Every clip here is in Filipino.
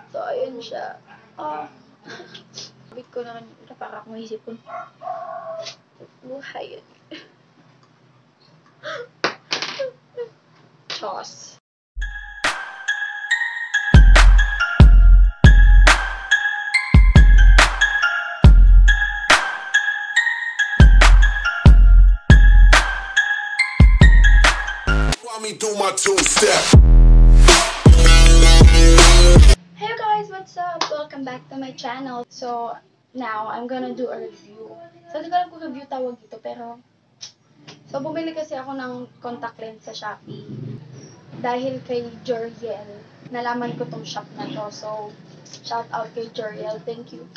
So, ayun siya. Bit ko na kanina, para akong isip ko. Buhay yun. Chos. Me do my two-step. Hey guys, what's up? Welcome back to my channel. So, now, I'm gonna do a review. So, hindi ko alam kung review tawag dito, pero so, bumili kasi ako ng contact lens sa Shopee. Dahil kay Joriel, nalaman ko tong shop na to. So, shout out kay Joriel. Thank you.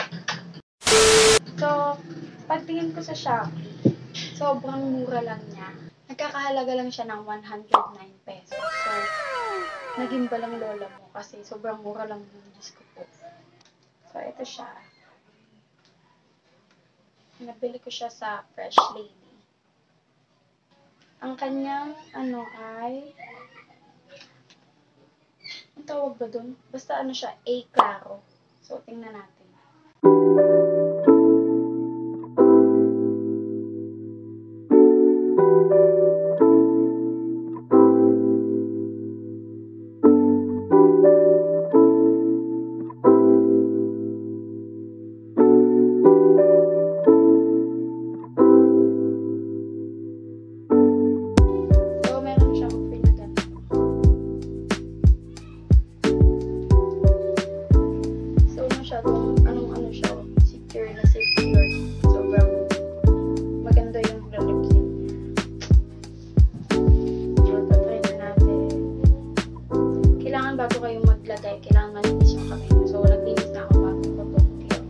So, pagtingin ko sa Shopee, sobrang mura lang niya. Nagkakahalaga lang siya ng 109 pesos. So, naging balang lola mo kasi sobrang mura lang yung Diyos ko po. So, ito siya. Nabili ko siya sa Freshlady. Ang kanyang, ay, ang tawag ba dun? Basta siya, A Claro. So, tingnan natin. Bago kayo maglagay, kailangan malinis yung kamay nyo. So, naglinis na ako bago ko ito.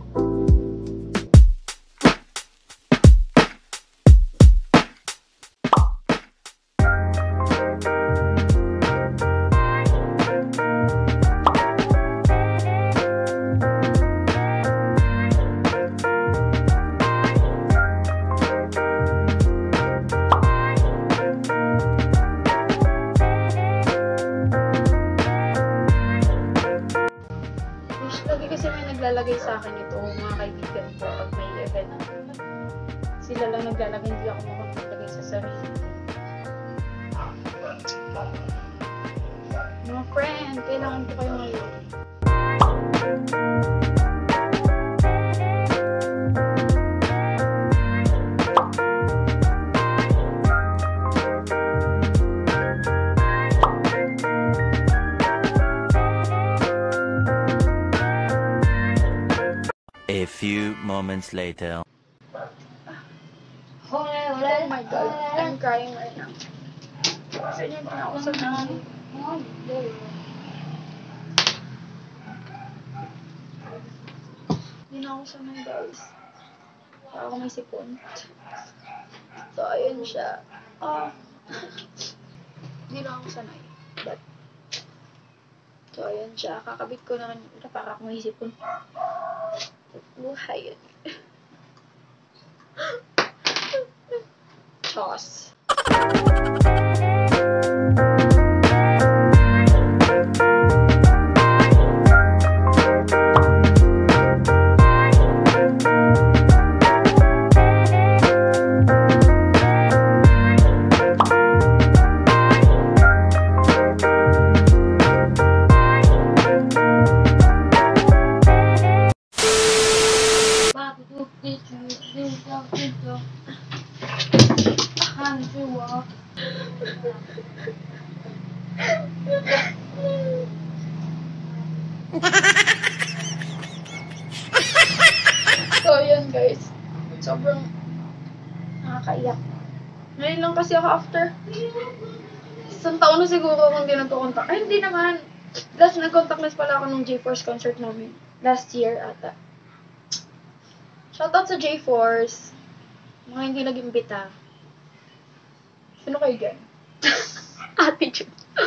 Kasi may naglalagay sa akin ito, mga kaibigan ko, pag may event. Sila lang naglalagay, hindi ako makapaglagay sa sarili. Mga friend, kailangan ko kayo ngayon. A few moments later. Oh my god, I'm crying right now. Kasi yung pinausap na hindi na ako sanay guys. Para ako may sipon. So ayun siya. Hindi na ako sanay. But so ayun siya. Kakabit ko na kanina para ako may sipon. Buhay yun. Chos. So, yun guys. Sobrang nakakaiyak. Ngayon lang kasi ako after isang taon na siguro akong hindi nagko-contact. Ay, hindi naman. Last nag-contactless pala ako nung J-Force concert namin. Last year ata. Shoutout sa J-Force. Mga hindi nag-imbita. Sino kayo dyan? Attitude.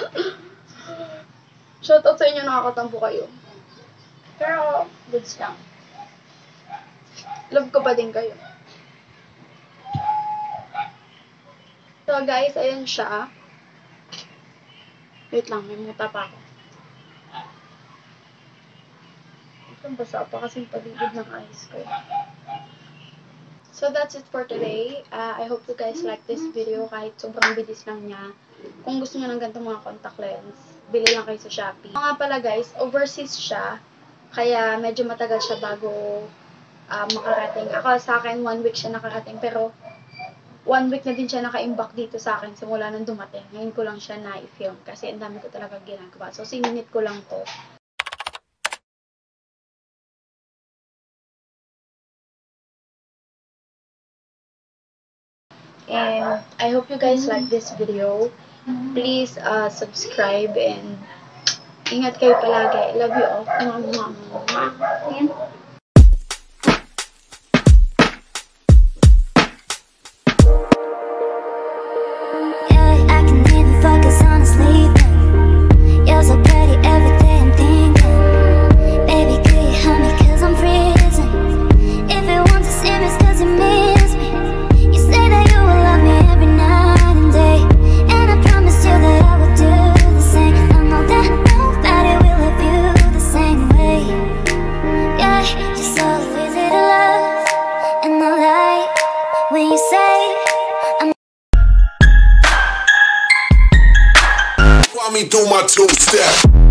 Shoutout sa inyo, nakakatampo kayo. Pero, goods lang. Love ko pa din kayo. So guys, ayan siya. Wait lang, may muta pa ako. Basa pa kasi yung paligid ng eyes ko. So that's it for today. I hope you guys like this video kahit sobrang bilis lang niya. Kung gusto niyo ng ganitong mga contact lens, bili lang kayo sa Shopee. Mga pala guys, overseas siya. Kaya medyo matagal siya bago makarating. Ako sa akin, 1 week siya nakarating. Pero 1 week na din siya naka-imbak dito sa akin simula nung dumating. Ngayon ko lang siya na-film kasi ang dami ko talaga ginagawa. So sininit ko lang to. And I hope you guys like this video. Please subscribe and ingat kayo palagi. I love you all. Ayan. I can even focus on sleeping. You're so pretty every day I'm thinking. Baby, could you help me cause I'm freezing. If you want to see me it's cause you miss me. You say that you will love me every night and day. And I promise you that I will do the same. I know that nobody will love you the same way. Yeah, you're so easy to love. And I like when you say Why me do my two-step?